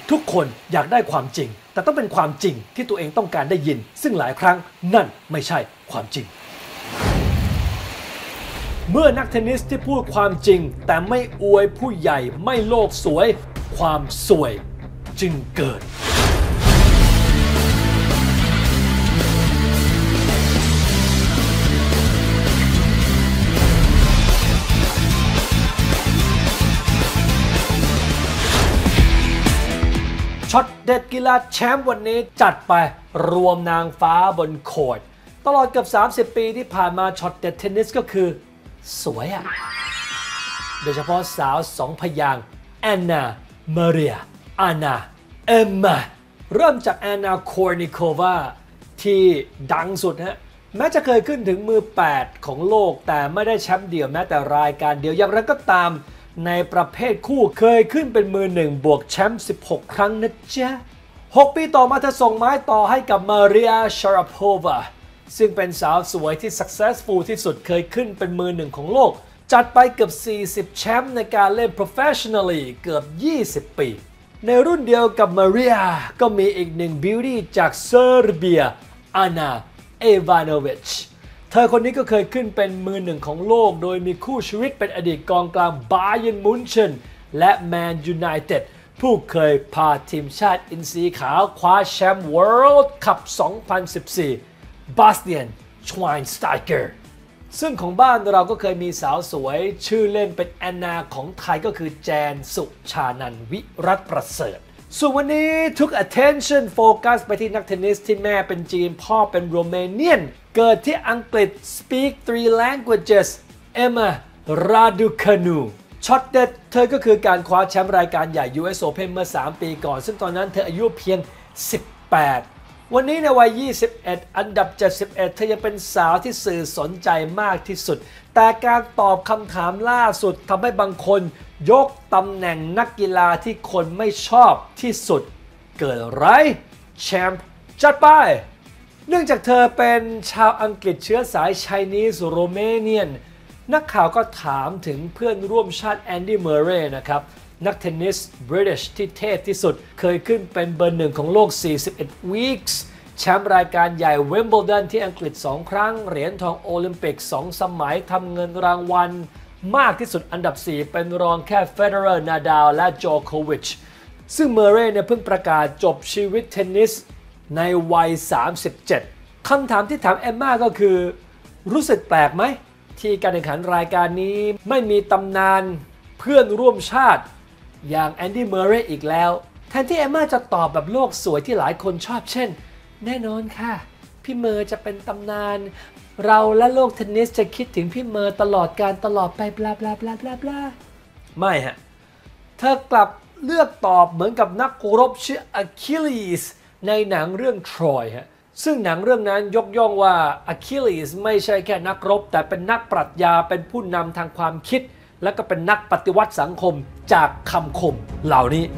ทุกคนอยากได้ความจริงแต่ต้องเป็นความจริงที่ตัวเองต้องการได้ยินซึ่งหลายครั้งนั่นไม่ใช่ความจริงเมื่อนักเทนนิสที่พูดความจริงแต่ไม่อวยผู้ใหญ่ไม่โลกสวยความสวยจึงเกิดช็อตเด็ดกีฬาแชมป์วันนี้จัดไปรวมนางฟ้าบนโคร์ตตลอดเกือบ30 ปีที่ผ่านมาช็อตเด็ดเทนนิสก็คือสวยอะโดยเฉพาะสาวสองพยางค์แอนนามาเรียอานาเอมมาเริ่มจากแอนนาคอร์นิโควาที่ดังสุดฮะแม้จะเคยขึ้นถึงมือ8ของโลกแต่ไม่ได้แชมป์เดี่ยวแม้แต่รายการเดียวอย่างไรก็ตามในประเภทคู่เคยขึ้นเป็นมือ1บวกแชมป์16 ครั้งนะจ๊ะ6 ปีต่อมาเธอส่งไม้ต่อให้กับมาเรียชาราโพวาซึ่งเป็นสาวสวยที่ successful ที่สุดเคยขึ้นเป็นมือ1ของโลกจัดไปเกือบ40 แชมป์ในการเล่น professionally เกือบ20 ปีในรุ่นเดียวกับมาเรียก็มีอีกหนึ่ง beauty จากเซอร์เบียอานาเอวานอวิชเธอคนนี้ก็เคยขึ้นเป็นมือ1ของโลกโดยมีคู่ชีวิตเป็นอดีตกองกลางบาเยิร์นมุนเชนและแมนยูไนเต็ดผู้เคยพาทีมชาติอินทรีขาวคว้าแชมป์ World Cup 2014 บาสเตียน ชไวน์สไตเกอร์ซึ่งของบ้านเราก็เคยมีสาวสวยชื่อเล่นเป็นแอนนาของไทยก็คือแจนสุชานันท์วิรัตประเสริฐส่วนวันนี้ทุก attention โฟกัสไปที่นักเทนนิสที่แม่เป็นจีนพ่อเป็นโรเมเนียนเกิดที่อังกฤษ speak 3 languages เอมมาราดูคานูช็อตเด็ดเธอก็คือการคว้าแชมป์รายการใหญ่ US Open เมื่อ3 ปีก่อนซึ่งตอนนั้นเธออายุเพียง18วันนี้ในวัย21อันดับ71เธอยังเป็นสาวที่สื่อสนใจมากที่สุดแต่การตอบคำถามล่าสุดทำให้บางคนยกตำแหน่งนักกีฬาที่คนไม่ชอบที่สุดเกิดอะไรแชมป์จัดไปเนื่องจากเธอเป็นชาวอังกฤษเชื้อสายไชนีสโรเมเนียนนักข่าวก็ถามถึงเพื่อนร่วมชาติแอนดี้เมอร์เรย์นะครับนักเทนนิสบริติชที่เทพที่สุดเคยขึ้นเป็นเบอร์ 1ของโลก41 weeks แชมป์รายการใหญ่เวมเบิลดันที่อังกฤษ2 ครั้งเหรียญทองโอลิมปิก2 สมัยทำเงินรางวัลมากที่สุดอันดับ4เป็นรองแค่เฟเดอร์นาดาลและโจโควิชซึ่งเมอร์เรย์เนี่ยเพิ่งประกาศจบชีวิตเทนนิสในวัย37คำถามที่ถามเอมม่าก็คือรู้สึกแปลกไหมที่การแข่งขันรายการนี้ไม่มีตำนานเพื่อนร่วมชาติอย่างแอนดี้เมอร์เรย์อีกแล้วแทนที่เอมม่าจะตอบแบบโลกสวยที่หลายคนชอบเช่นแน่นอนค่ะพี่เมอร์จะเป็นตำนานเราและโลกเทนนิสจะคิดถึงพี่เมอร์ตลอดการตลอดไปบลาบลาบลาบลาบลาไม่ฮะเธอกลับเลือกตอบเหมือนกับนักรบชื่ออะคิลลีสในหนังเรื่องทรอยฮะซึ่งหนังเรื่องนั้นยกย่องว่าอะคิลลีสไม่ใช่แค่นักรบแต่เป็นนักปรัชญาเป็นผู้นำทางความคิดและก็เป็นนักปฏิวัติสังคมจากคำคมเหล่านี้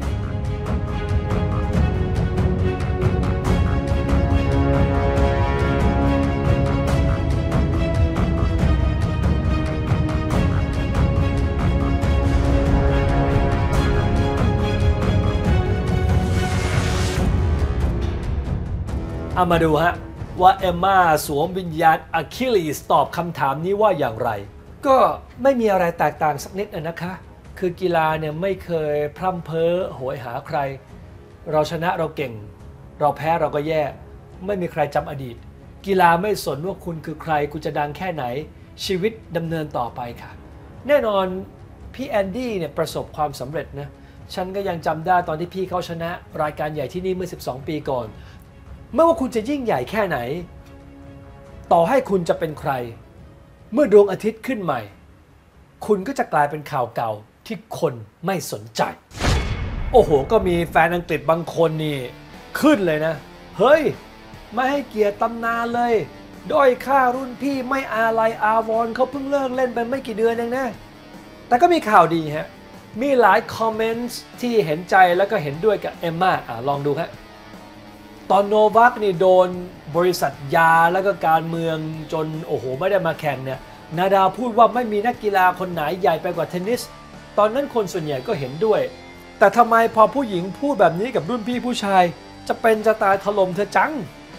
เอามาดูฮะว่าเอมม่าสวมวิญญาณอะคิลลีสตอบคำถามนี้ว่าอย่างไรก็ไม่มีอะไรแตกต่างสักนิดนะคะคือกีฬาเนี่ยไม่เคยพร่ำเพ้อโหยหาใครเราชนะเราเก่งเราแพ้เราก็แย่ไม่มีใครจำอดีตกีฬาไม่สนว่าคุณคือใครคุณจะดังแค่ไหนชีวิตดำเนินต่อไปค่ะแน่นอนพี่แอนดี้เนี่ยประสบความสำเร็จนะฉันก็ยังจำได้ตอนที่พี่เขาชนะรายการใหญ่ที่นี่เมื่อ12 ปีก่อนไม่ว่าคุณจะยิ่งใหญ่แค่ไหนต่อให้คุณจะเป็นใครเมื่อดวงอาทิตย์ขึ้นใหม่คุณก็จะกลายเป็นข่าวเก่าที่คนไม่สนใจโอ้โหก็มีแฟนอังกฤษบางคนนี่ขึ้นเลยนะเฮ้ยไม่ให้เกียรติตำนานเลยด้อยค่ารุ่นพี่ไม่อาลัยอาวรณ์เขาเพิ่งเลิกเล่นไปไม่กี่เดือนเองนะแต่ก็มีข่าวดีฮะมีหลายคอมเมนต์ที่เห็นใจแล้วก็เห็นด้วยกับเอมม่าลองดูฮะตอนโนวัคนี่โดนบริษัทยาแล้วก็การเมืองจนโอ้โหไม่ได้มาแข่งเนี่ยนาดาลพูดว่าไม่มีนักกีฬาคนไหนใหญ่ไปกว่าเทนนิสตอนนั้นคนส่วนใหญ่ก็เห็นด้วยแต่แต่ทำไมพอผู้หญิงพูดแบบนี้กับรุ่นพี่ผู้ชายจะเป็นจะตายถล่มเธอจัง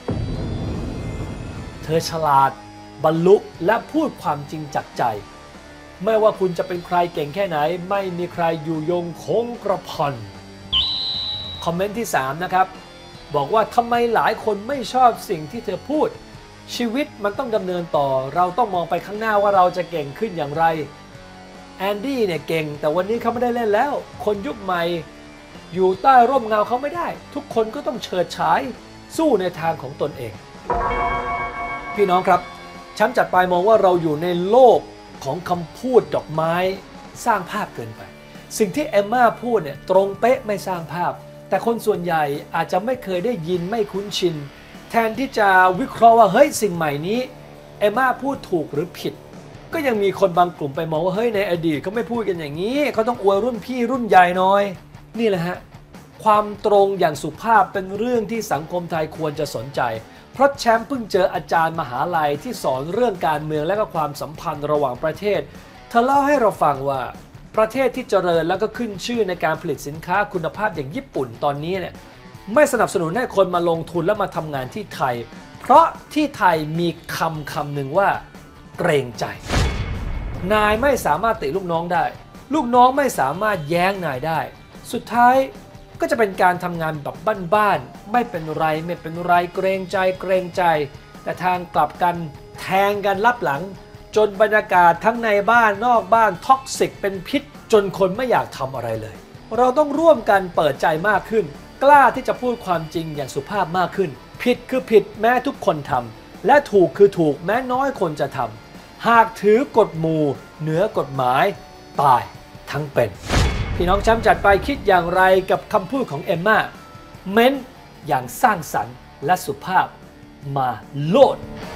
เธอฉลาดบรรลุและพูดความจริงจากใจไม่ว่าคุณจะเป็นใครเก่งแค่ไหนไม่มีใครอยู่ยงคงกระพันคอมเมนต์ที่3นะครับบอกว่าทำไมหลายคนไม่ชอบสิ่งที่เธอพูดชีวิตมันต้องดำเนินต่อเราต้องมองไปข้างหน้าว่าเราจะเก่งขึ้นอย่างไรแอนดี้เนี่ยเก่งแต่วันนี้เขาไม่ได้เล่นแล้วคนยุคใหม่อยู่ใต้ร่มเงาเขาไม่ได้ทุกคนก็ต้องเฉิดฉายสู้ในทางของตนเองพี่น้องครับฉันจัดไปมองว่าเราอยู่ในโลกของคำพูดดอกไม้สร้างภาพเกินไปสิ่งที่เอมม่าพูดเนี่ยตรงเป๊ะไม่สร้างภาพแต่คนส่วนใหญ่อาจจะไม่เคยได้ยินไม่คุ้นชินแทนที่จะวิเคราะห์ว่าเฮ้ยสิ่งใหม่นี้เอมม่าพูดถูกหรือผิดก็ยังมีคนบางกลุ่มไปมองว่าเฮ้ยในอดีตเขาไม่พูดกันอย่างนี้เขาต้องอวยรุ่นพี่รุ่นใหญ่หน่อยนี่แหละฮะความตรงอย่างสุภาพเป็นเรื่องที่สังคมไทยควรจะสนใจเพราะแชมป์เพิ่งเจออาจารย์มหาลัยที่สอนเรื่องการเมืองและก็ความสัมพันธ์ระหว่างประเทศเธอเล่าให้เราฟังว่าประเทศที่เจริญแล้วก็ขึ้นชื่อในการผลิตสินค้าคุณภาพอย่างญี่ปุ่นตอนนี้เนี่ยไม่สนับสนุนให้คนมาลงทุนและมาทำงานที่ไทยเพราะที่ไทยมีคำหนึ่งว่าเกรงใจนายไม่สามารถติลูกน้องได้ลูกน้องไม่สามารถแย้งนายได้สุดท้ายก็จะเป็นการทำงานแบบบ้านๆไม่เป็นไรเกรงใจแต่ทางกลับกันแทงกันลับหลังจนบรรยากาศทั้งในบ้านนอกบ้านท็อกซิกเป็นพิษจนคนไม่อยากทำอะไรเลยเราต้องร่วมกันเปิดใจมากขึ้นกล้าที่จะพูดความจริงอย่างสุภาพมากขึ้นผิดคือผิดแม้ทุกคนทำและถูกคือถูกแม้น้อยคนจะทำหากถือกฎหมู่เหนือกฎหมายตายทั้งเป็นพี่น้องแชมป์จัดไปคิดอย่างไรกับคำพูดของเอมม่าเม้นอย่างสร้างสรรค์และสุภาพมาโลด